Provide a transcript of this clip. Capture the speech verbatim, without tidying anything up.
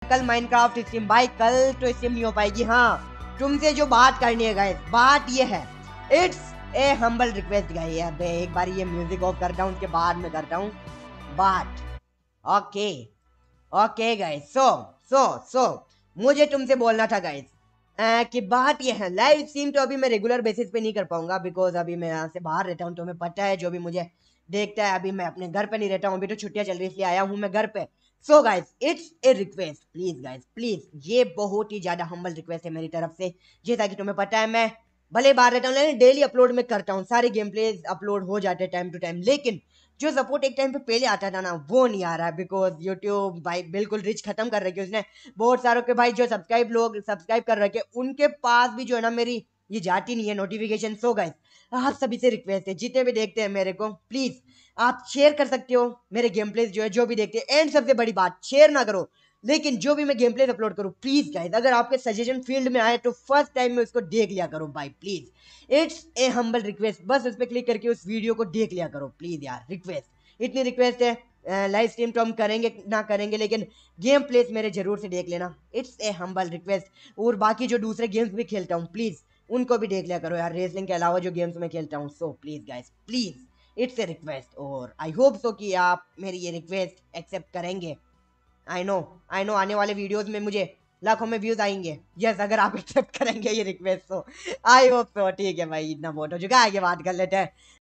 कल Minecraft stream भाई, कल तो स्ट्रीम नहीं हो पाएगी। हाँ, तुमसे जो बात करनी है गाइस, बात ये है, it's a humble request guys. अबे एक बार ये म्यूजिक ऑफ करता हूँ, उसके बाद में करता हूँ बात। Okay okay guys, so so so मुझे तुमसे बोलना था गाइस कि बात ये है, लाइव स्ट्रीम तो अभी मैं रेगुलर बेसिस पे नहीं कर पाऊंगा, बिकॉज अभी मैं यहाँ से बाहर रहता हूँ। तुम्हें पता है, जो भी मुझे देखता है, अभी मैं अपने घर पे नहीं रहता हूँ, अभी तो छुट्टियां चल रही है, इसलिए आया हूँ मैं घर पे। So guys, it's a request, please guys please, ये बहुत ही ज्यादा हम्बल रिक्वेस्ट है मेरी तरफ से। जैसा कि तुम्हें पता है, मैं भले बाहर रहता हूँ लेकिन डेली अपलोड में करता हूँ, सारे गेम प्लेज अपलोड हो जाते हैं टाइम टू टाइम, लेकिन जो सपोर्ट एक टाइम पे पहले आता था ना, वो नहीं आ रहा है। बिकॉज यूट्यूब भाई बिल्कुल रिच खत्म कर रखी है उसने। बहुत सारों के भाई जो सब्सक्राइब लोग सब्सक्राइब कर रखे, उनके पास भी जो है ना मेरी ये जाती नहीं है नोटिफिकेशन। सो गाइस, आप सभी से रिक्वेस्ट है, जितने भी देखते हैं मेरे को, प्लीज आप शेयर कर सकते हो मेरे गेम प्लेस जो है, जो भी देखते हैं। एंड सबसे बड़ी बात, शेयर ना करो, लेकिन जो भी मैं गेम प्लेस अपलोड करूँ, प्लीज गाइस अगर आपके सजेशन फील्ड में आए तो फर्स्ट टाइम में उसको देख लिया करो भाई, please. It's a humble request, बस उस पर क्लिक करके उस वीडियो को देख लिया करो प्लीज यार, रिक्वेस्ट, इतनी रिक्वेस्ट है। लाइव स्ट्रीम तो हम करेंगे ना करेंगे, लेकिन गेम प्लेस मेरे जरूर से देख लेना, इट्स ए हम्बल रिक्वेस्ट। और बाकी जो दूसरे गेम्स भी खेलता हूँ, प्लीज उनको भी देख लिया करो यार, रेसलिंग के अलावा जो गेम्स मैं खेलता हूँ। So please guys please, it's a request, और आई होप सो कि आप मेरी ये रिक्वेस्ट एक्सेप्ट करेंगे। आई नो आई नो आने वाले वीडियोस में मुझे लाखों में व्यूज आएंगे। यस, अगर आप एक्सेप्ट करेंगे ये रिक्वेस्ट तो आई होप सो। ठीक है भाई, इतना बहुत हो चुका है, आगे बात कर लेते हैं।